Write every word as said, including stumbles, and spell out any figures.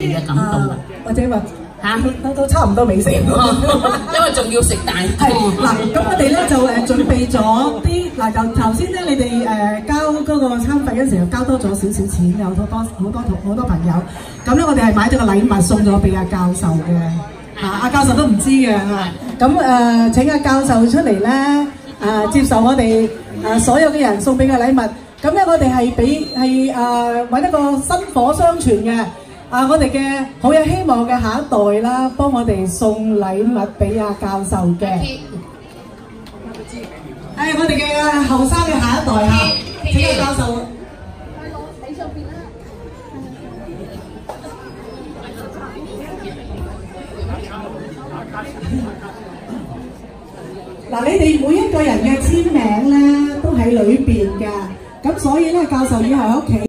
嘅感動啊， 或者話嚇都都差唔多未食，因為仲要食大係嗱，咁我哋咧就誒準備咗啲嗱，就頭先咧你哋誒交嗰個餐費嗰陣時候交多咗少少錢，有好多好多同好多朋友，咁咧我哋係買咗個禮物送咗俾阿教授嘅，嚇阿教授都唔知嘅嚇，咁誒請阿教授出嚟咧誒接受我哋誒所有嘅人送俾嘅禮物，咁咧我哋係俾係誒揾一個薪火相傳嘅。啊！我哋嘅好有希望嘅下一代啦，幫我哋送禮物俾阿教授嘅。係我哋嘅後生嘅下一代啊！請阿教授。喺上邊啦。嗱，你哋每一個人嘅簽名咧，都喺裏邊㗎，咁所以咧，教授要喺屋企。